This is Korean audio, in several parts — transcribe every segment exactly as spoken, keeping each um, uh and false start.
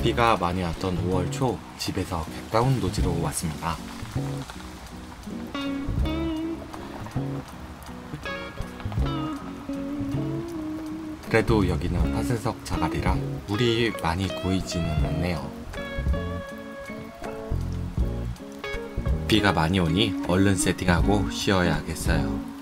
비가 많이 왔던 오월 초 집에서 가까운 노지로 왔습니다. 그래도 여기는 파쇄석 자갈이라 물이 많이 고이지는 않네요. 비가 많이 오니 얼른 세팅하고 쉬어야겠어요.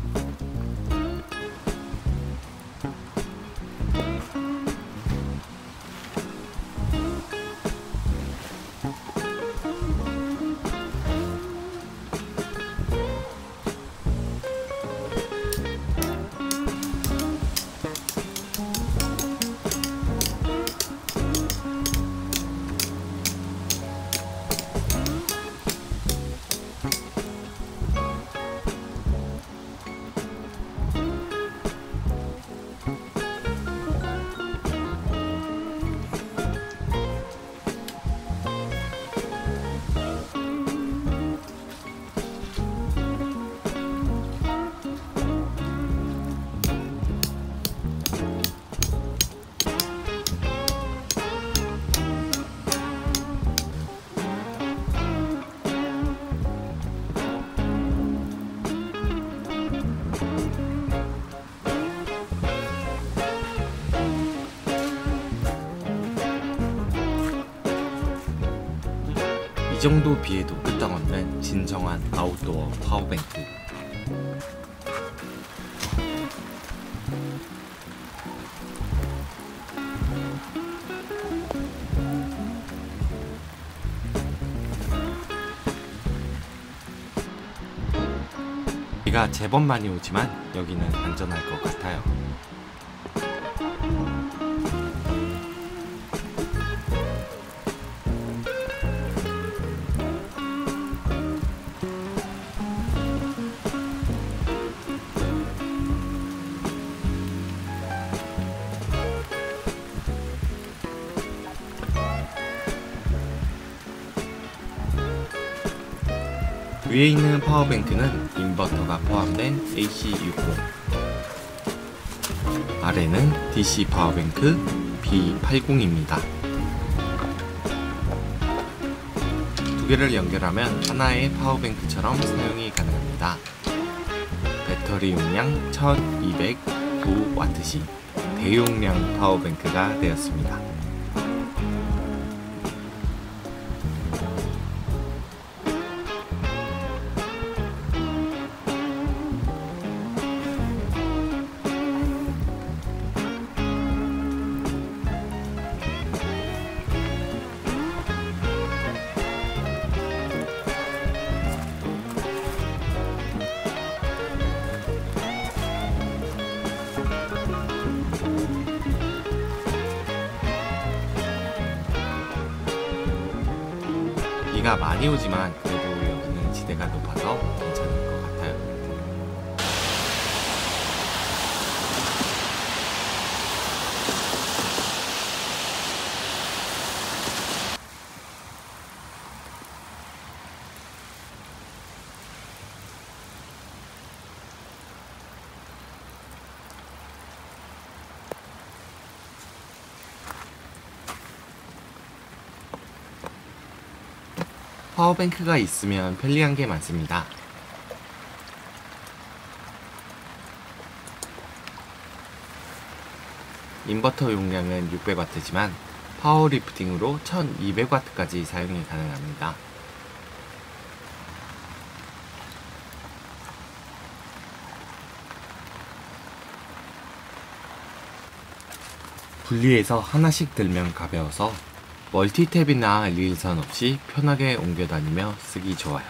이 정도 비에도 끄떡없는 진정한 아웃도어 파워뱅크. 비가 제법 많이 오지만 여기는 안전할 것 같아요. 위에 있는 파워뱅크는 인버터가 포함된 에이씨 육십, 아래는 디씨 파워뱅크 비 팔십입니다. 두 개를 연결하면 하나의 파워뱅크처럼 사용이 가능합니다. 배터리 용량 천이백구 와트시 대용량 파워뱅크가 되었습니다. 비가 많이 오지만 그래도 여기는 지대가 높아서 괜찮을 것 같아요. 파워뱅크가 있으면 편리한 게 많습니다. 인버터 용량은 육백 와트지만 파워리프팅으로 천이백 와트까지 사용이 가능합니다. 분리해서 하나씩 들면 가벼워서 멀티탭이나 리일선 없이 편하게 옮겨 다니며 쓰기 좋아요.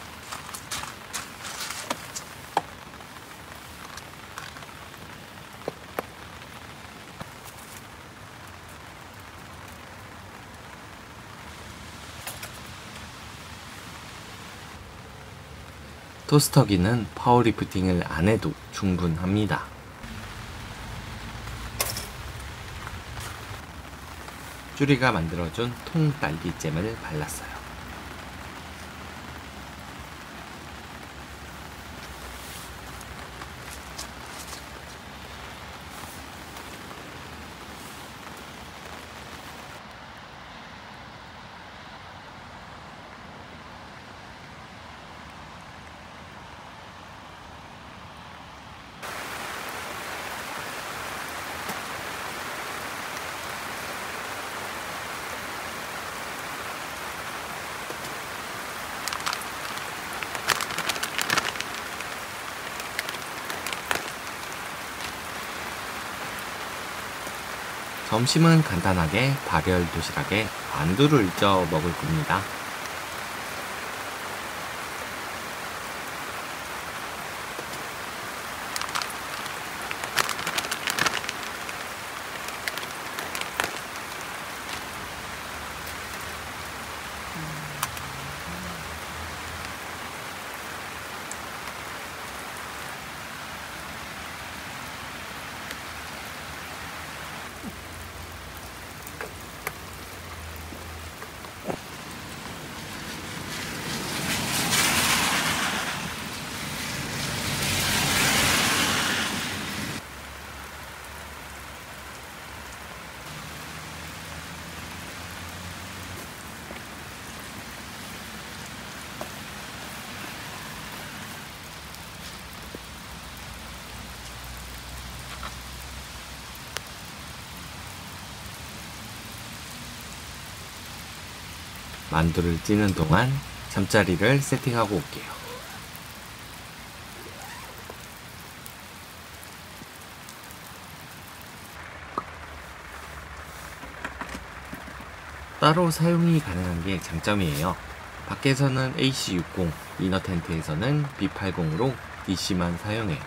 토스터기는 파워리프팅을 안 해도 충분합니다. 쭈리가 만들어준 통 딸기잼을 발랐어요. 점심은 간단하게 발열 도시락에 만두를 쪄 먹을 겁니다. 만두를 찌는 동안 잠자리를 세팅하고 올게요. 따로 사용이 가능한 게 장점이에요. 밖에서는 에이씨 육십, 이너 텐트에서는 비 팔십으로 디씨만 사용해요.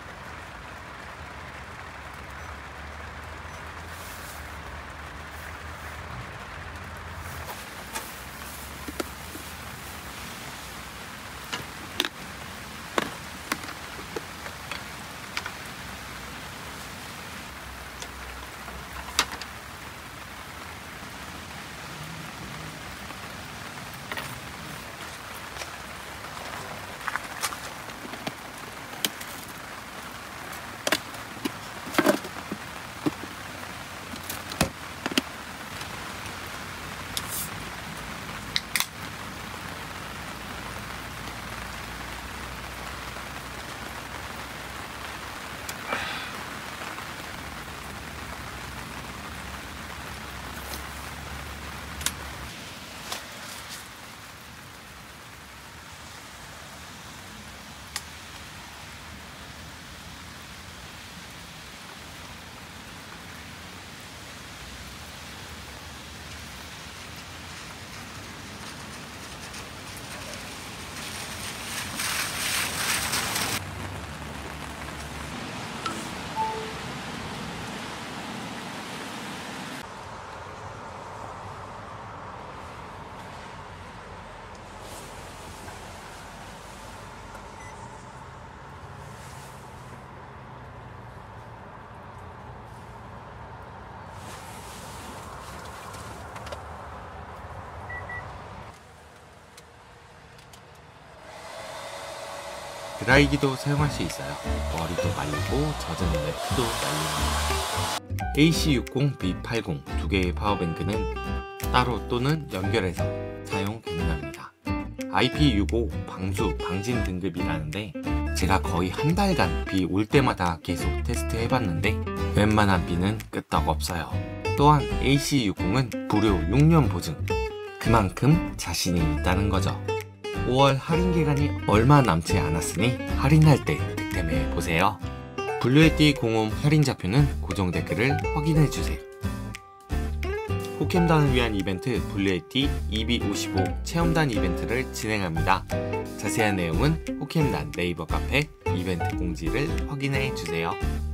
드라이기도 사용할 수 있어요. 머리도 말리고 젖은 매트도 말립니다. 에이씨 육십, 비 팔십 두 개의 파워뱅크는 따로 또는 연결해서 사용 가능합니다. 아이피 육십오 방수 방진 등급이라는데 제가 거의 한 달간 비 올 때마다 계속 테스트 해봤는데 웬만한 비는 끄떡없어요. 또한 에이씨 육십은 무료 육 년 보증, 그만큼 자신이 있다는 거죠. 오월 할인 기간이 얼마 남지 않았으니 할인할 때 득템해보세요. 블루에티 공홈 할인 좌표는 고정 댓글을 확인해주세요. 호캠단을 위한 이벤트 블루에티 이비 오십오 체험단 이벤트를 진행합니다. 자세한 내용은 호캠단 네이버 카페 이벤트 공지를 확인해주세요.